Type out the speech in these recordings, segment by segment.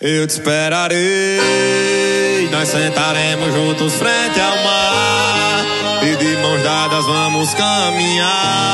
Eu te esperarei, nós sentaremos juntos frente ao mar e de mãos dadas vamos caminhar.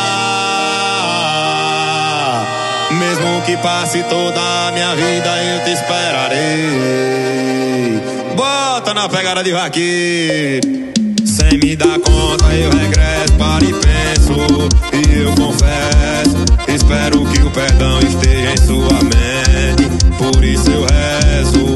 Mesmo que passe toda a minha vida, eu te esperarei. Bota na pegada de vaqueiro. Sem me dar conta eu regresso, paro e penso, e eu confesso, espero que o perdão esteja em sua mente, por isso eu rezo.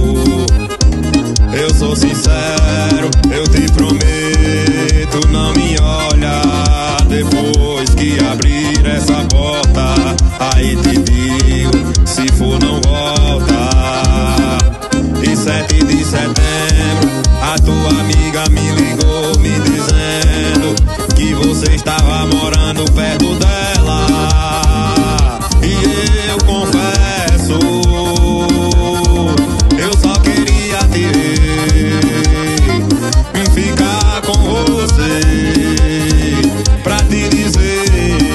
Eu sou sincero, eu te prometo, não me olha depois que abrir essa porta, aí te digo, se for não volta. E 7 de setembro, a tua amiga me ligou me dizendo que você estava morando perto dela. E eu confesso, eu só queria te ver, ficar com você, pra te dizer,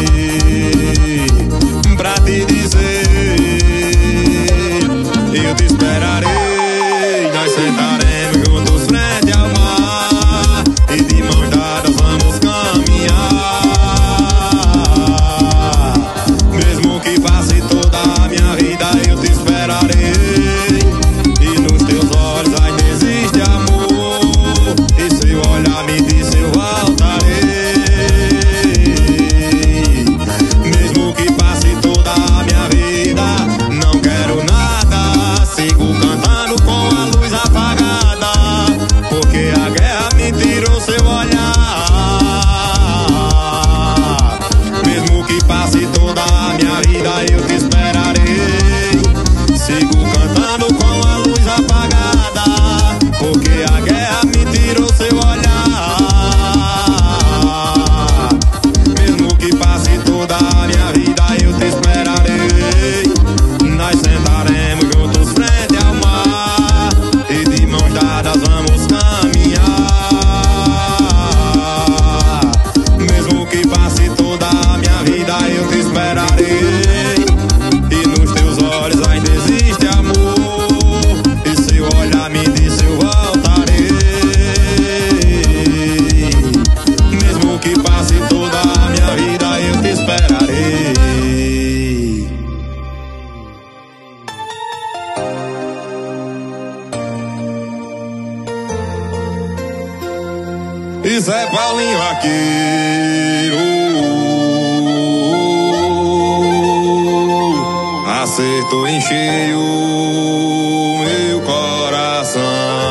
eu te esperarei, nós sentaremos juntos frente ao mar e de mãos dadas vamos caminhar. Mesmo que passe toda a minha vida, eu te esperarei, e nos teus olhos ainda existe amor, e seu olhar me disse eu voltarei. Mesmo que passe toda a minha vida, não quero nada, sigo cantando com a luz apagada, porque a guerra me tirou seu olhar. Mesmo que passe toda a minha vida, eu te esperarei, sigo cantando com a luz apagada, porque a guerra me tirou seu olhar. Mesmo que passe toda a minha vida, eu te esperarei, nós sentaremos juntos frente ao mar e de mãos dadas vamos caminhar. Mesmo que passe toda a minha vida, eu te esperarei, e nos teus olhos ainda existe amor, e seu olhar me disse eu voltarei. Mesmo que passe toda a minha vida, eu te esperarei. Isso é Paulinho Vaqueiro, acertou em cheio meu coração.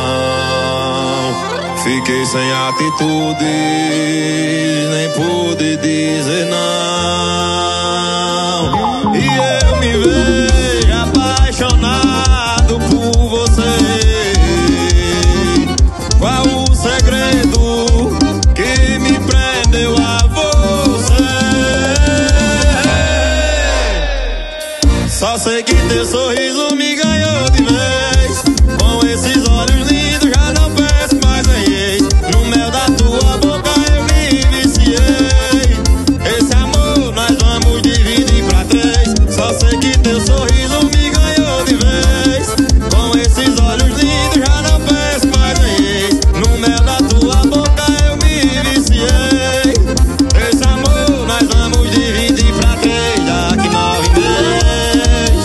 Fiquei sem atitude, nem pude dizer não. E eu me vejo apaixonado por você. Qual o segredo que me prendeu a você? Só sei que teu sorriso me ganhou de vez, com esses olhos lindos já não peço mais nem ex. No mel da tua boca eu me viciei, esse amor nós vamos dividir pra 3. Só sei que teu sorriso me ganhou de vez, com esses olhos lindos já não peço mais nem ex. No mel da tua boca eu me viciei, esse amor nós vamos dividir pra 3 daqui 9 meses.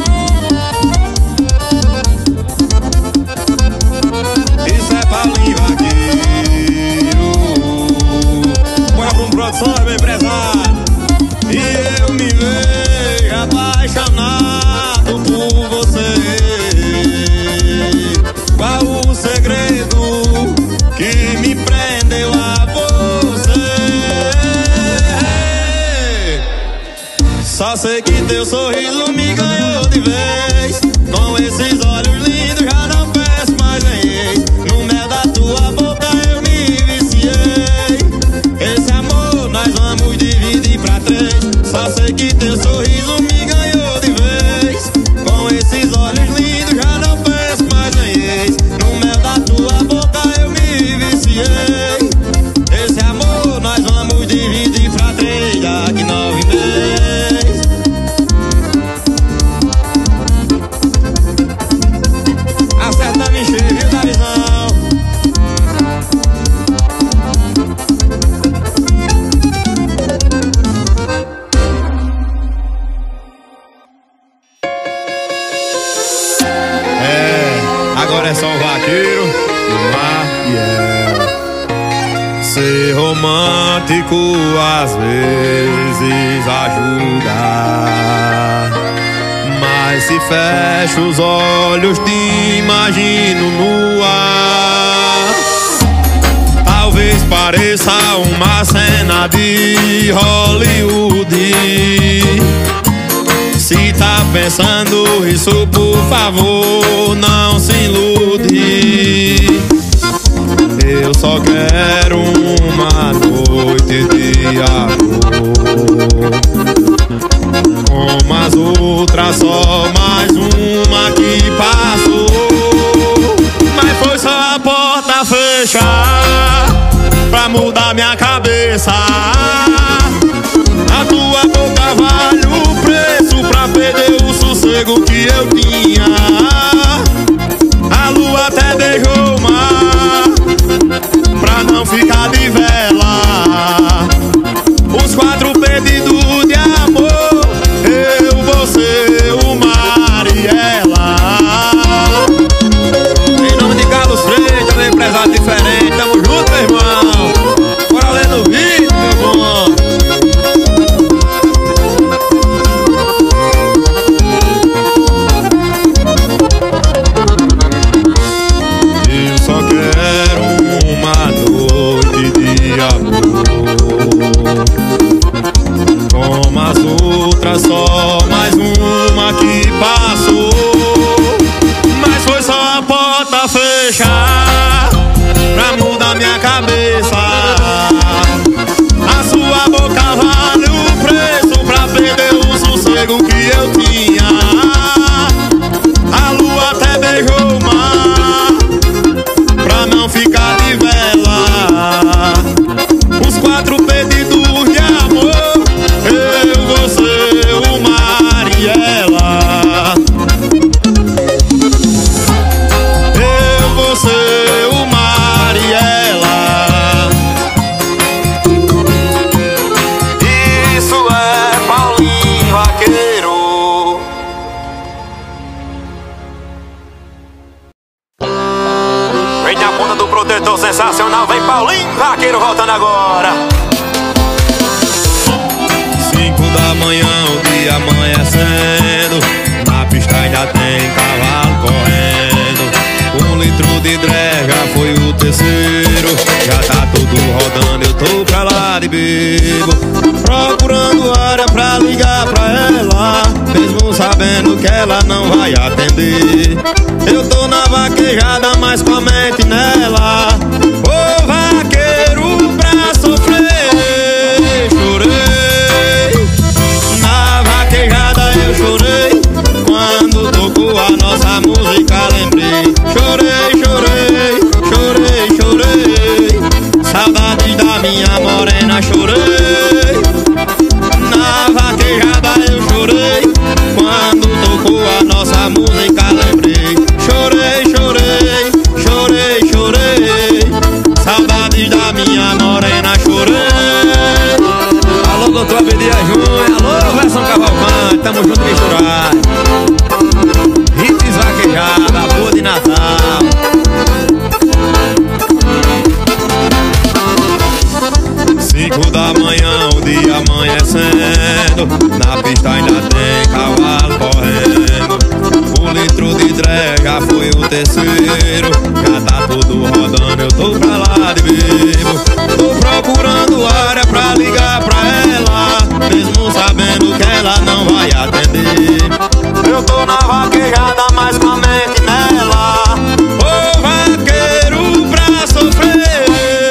Isso é Paulinho Vaqueiro, põe pra produção, meu empresário. E eu me vejo apaixonado por você. Qual o segredo que me prendeu a você? Só sei que teu sorriso me ganhou de vez, com esses olhos lindos já não peço mais nem ex. No mel da tua boca eu me viciei, esse amor nós vamos dividir pra 3. Só sei que teu sorriso me ganhou de vez, com esses olhos lindos já não peço mais nem ex. No mel da tua boca eu me viciei, esse amor nós vamos dividir pra 3 daqui 9 meses. Agora é só o vaqueiro e o Mariel. Ser romântico às vezes ajuda, mas se fecho os olhos te imagino no ar. Talvez pareça uma cena de Hollywood. Se tá pensando isso, por favor, não se ilude. Eu só quero uma noite de amor, como as outras, só mais uma que passou. Mas foi só a porta fechar pra mudar minha cabeça. A tua boca vale o preço pra perder o sossego que eu tinha. A lua até beijou o mar pra não ficar de vela. Os 4 pedidos de amor, eu, você, o mar e ela. Em nome de Carlos Freitas, meu empresário diferente, tamo junto, meu irmão. Bora ler no vídeo, meu bom. Eu só quero uma noite de amor, como as outras, só mais uma que passou. Mas foi só a porta fechar pra mudar minha cabeça. A sua boca vale o preço pra perder o sossego que eu tinha. A lua até beijou o mar pra não ficar de vela. Os 4 pedidos de amor, eu, você, o mar e ela. Eu, você, o mar e ela. Isso é Paulinho Vaqueiro. Vem na ponta do protetor sensacional, vem Paulinho Vaqueiro voltando agora. 5 da manhã, o dia amanhecendo, na pista ainda tem cavalo correndo. 1 litro de dré já foi o terceiro, já tá tudo rodando, eu tô pra lá de bebo, procurando área pra ligar pra ela, mesmo sabendo que ela não vai atender. Eu tô na vaquejada, mas com a mente nela. Ô vaqueiro pra sofrer, chorei. Na vaquejada eu chorei, quando tocou a nossa música lembrei. Chorei, chorei, chorei, chorei, saudade da minha morena, chorei. Na vaquejada eu chorei, quando tocou a nossa música lembrei. Chorei, chorei, chorei, chorei, saudades da minha morena, chorei. Alô, doutor Abdias Júnior, alô, versão Cavalcante, tamo junto misturado. Hits vaquejada, boa de Natal. 5 da manhã, o dia amanhecendo, na pista ainda tem cavalo correndo. 1 litro de dré já foi o terceiro, já tá tudo rodando, eu tô pra lá de bebo, tô procurando área pra ligar pra ela, mesmo sabendo que ela não vai atender. Eu tô na vaquejada, mas com a mente nela. Ô vaqueiro pra sofrer,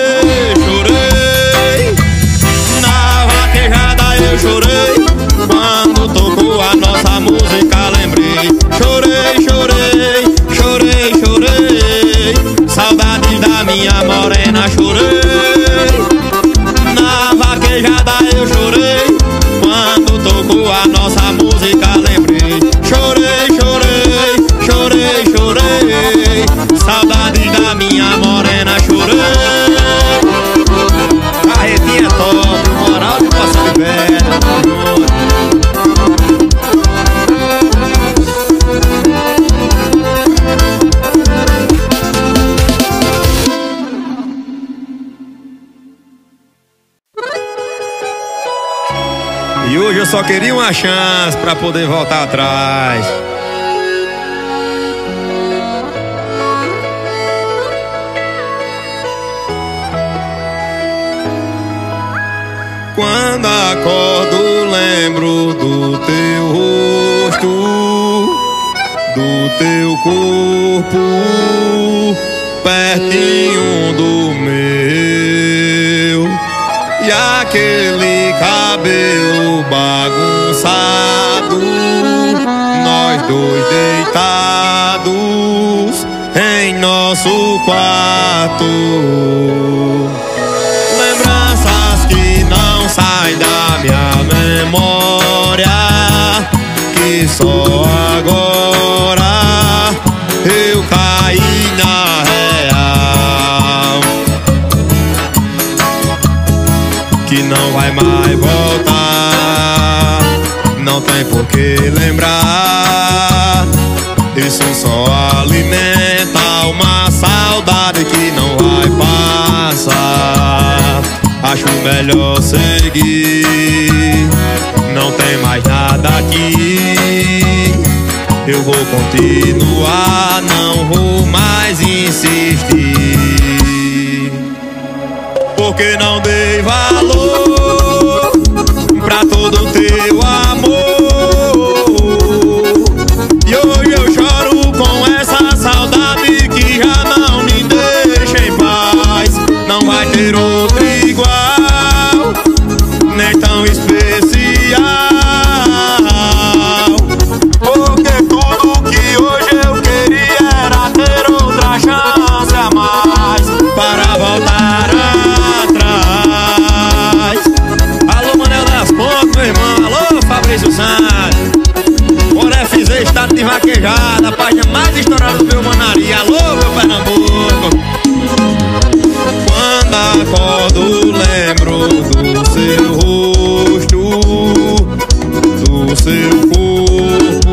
chorei. Na vaquejada eu chorei, quando tocou a nossa música lembrei. Chorei, chorei, chorei, chorei, saudades da minha morena, chorei. só queria uma chance pra poder voltar atrás. Quando acordo lembro do teu rosto, do teu corpo, pertinho do meu, e aquele cabelo bagunçado, nós dois deitados em nosso quarto. Lembranças que não saem da minha memória, que só agora eu caí na real, que não vai mais voltar, não tem por que lembrar. Isso só alimenta uma saudade que não vai passar. Acho melhor seguir, não tem mais nada aqui. Eu vou continuar, não vou mais insistir, porque não dei valor pra todo teu amor. E hoje eu choro com essa saudade que já não me deixa em paz. Não vai ter outro igual, nem tão especial, porque tudo que hoje eu queria era ter outra chance a mais para voltar atrás. Alô, Manel das Pontes, meu irmão. Alô, Fabrício Santos. Por FZ, estado de vaquejada, a página mais estourada do meu Manaria. Alô, meu Pernambuco. Quando acordo lembro do seu rosto, do seu corpo,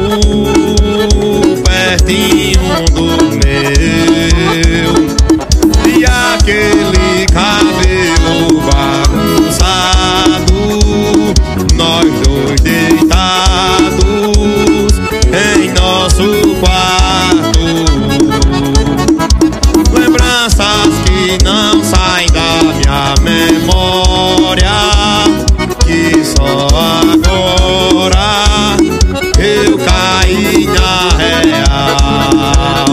pertinho do meu, e aquele cabelo bagunçado, nós dois deitados em nosso quarto. Lembranças que não saem da minha memória, que só agora eu caí na real,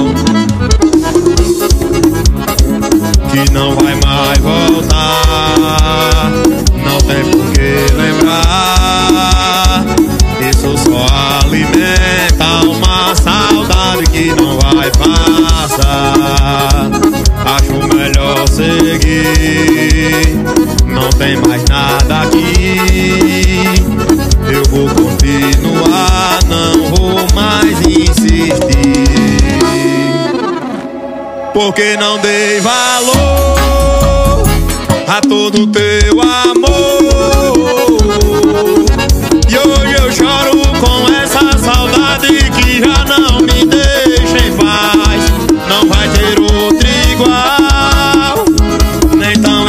que não vai mais voltar, não tem por que lembrar. Isso só alimenta uma saudade que não vai passar. Acho melhor seguir, não tem mais nada aqui. Eu vou continuar, não vou mais insistir, porque não dei valor a todo teu amor. E hoje eu choro com essa saudade que já não me deixa em paz. Não vai ter outro igual, nem tão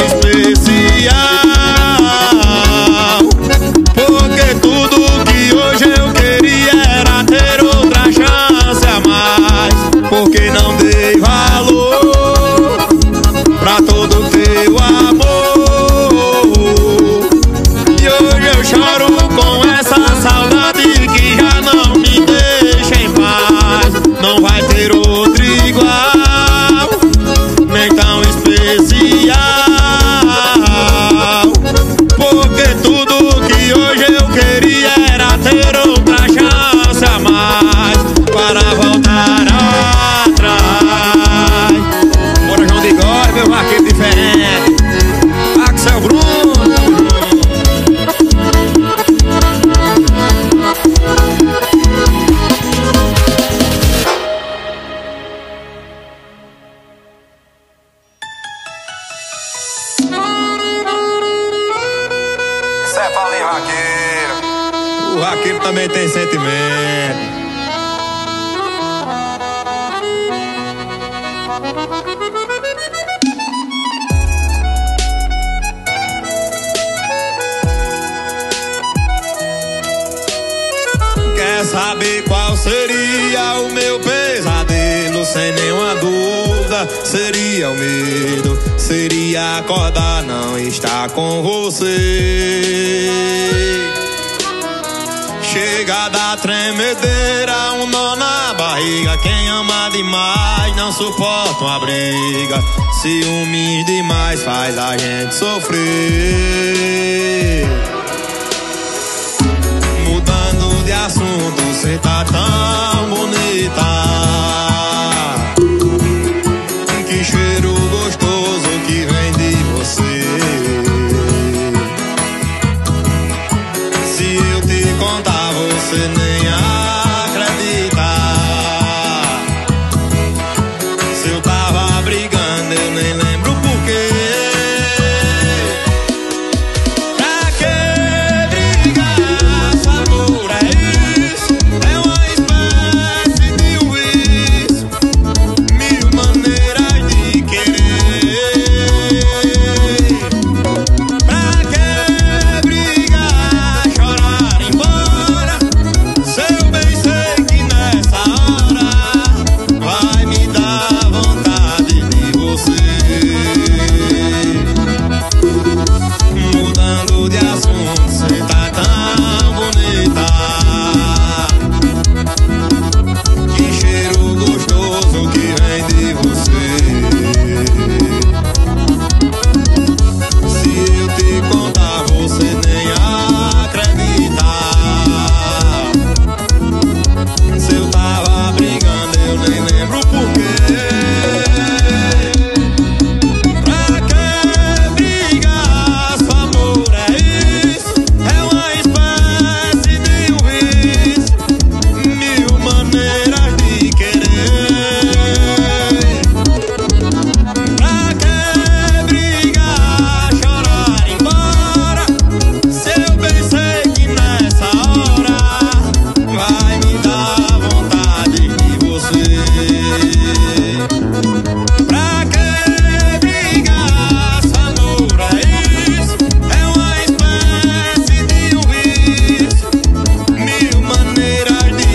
especial, porque tudo que hoje eu queria era ter outra chance a mais, porque não dei valor pra todo teu amor. E hoje eu choro com essa saudade que já não me deixa em paz. Não vai ter outro igual, nem tão especial, porque tudo que hoje eu queria era ter outra chance a mais para voltar atrás. Bora, João de Góis, meu vaqueiro diferente. Axel Bruno, Cefalinho vaqueiro. o vaqueiro também tem sentimento. seria o medo? Seria acordar, não estar com você. Chega da tremedeira, um nó na barriga. Quem ama demais não suporta uma briga. Ciúmes demais faz a gente sofrer. Mudando de assunto, cê tá tão bonita. Que cheiro gostoso que vem de você. Se eu te contar, você nem acredita. Se eu tava brigando, eu nem lembro porquê. Pra que brigar? Seu amor é isso, é uma espécie de um vício. Mil maneiras de querer. Pra que brigar? Chorar embora. Se eu bem sei que nessa hora vai me dar vontade de você. Mudando de assunto, cê tá tão bonita. Que cheiro gostoso que vem de você. Se eu te contar, você nem acredita. Se eu tava brigando, eu nem lembro porquê. Pra que brigar? Seu amor é isso, é uma espécie de um vício. Mil maneiras de querer. Pra que brigar? Chorar embora. Se eu bem sei que nessa hora vai me dar vontade de você. Pra que brigar? Seu amor é isso, é uma espécie de um vício. Mil maneiras de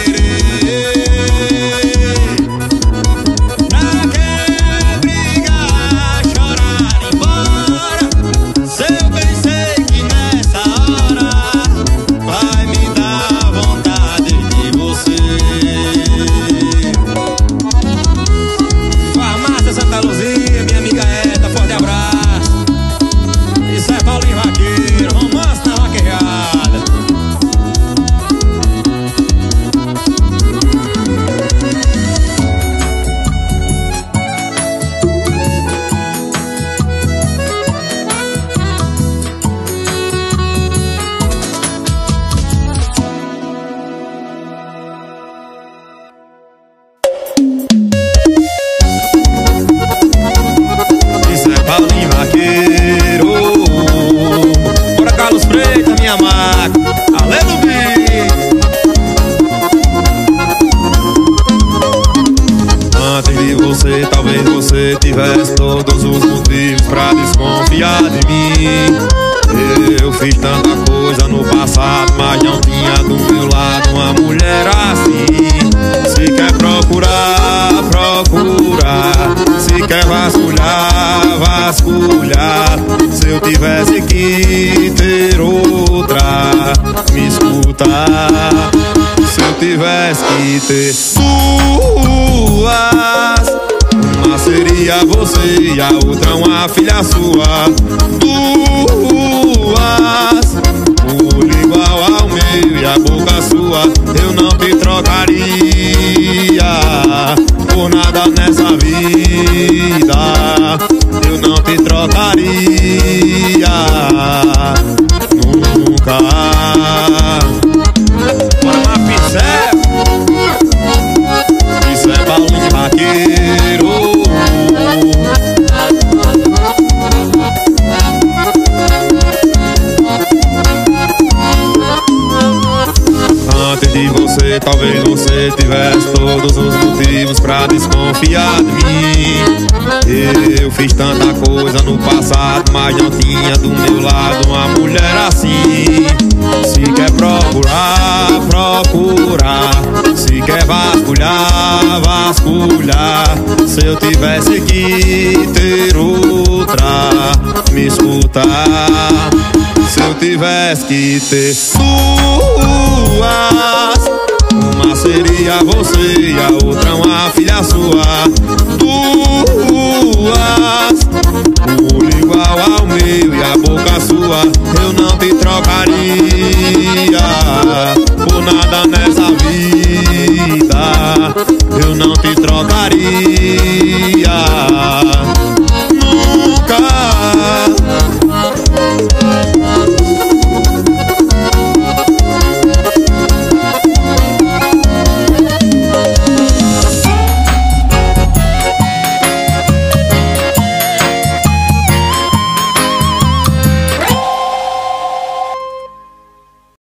querer. Pra que brigar? Chorar embora. Se eu bem sei que nessa hora vai me dar vontade de você. Farmácia Santa Luzia, minha amiga Eta, forte abraço. Isso é Paulinho Vaqueiro, romance na vaquejada. Isso é Paulinho Vaqueiro. Bora Carlos Freitas, minha maca. Aleluia. Antes de você, talvez você tivesse todos os motivos pra desconfiar de mim. Eu fiz tanta coisa no passado, mas não tinha do meu lado uma mulher assim. Se quer procurar, procura. Se quer vasculhar, vasculhar. Se eu tivesse que ter outra, me escuta. Se eu tivesse que ter duas, uma seria você e a outra uma filha sua. Duas, olho igual ao meu e a boca sua. Eu não te trocaria por nada nessa vida. Eu não te trocaria nunca. Bora uma pincel. Isso é Paulinho Vaqueiro. Antes de você, talvez você tivesse todos os motivos pra desconfiar de mim. Eu fiz tanta coisa no passado, mas não tinha do meu lado uma mulher assim. Se quer procurar, procurar. Se quer vasculhar, vasculhar. Se eu tivesse que ter outra, me escutar. Se eu tivesse que ter duas, uma seria você e a outra uma filha sua. Duas, o olho igual ao meu e a boca sua. Eu não te trocaria por nada nessa vida. Eu não te trocaria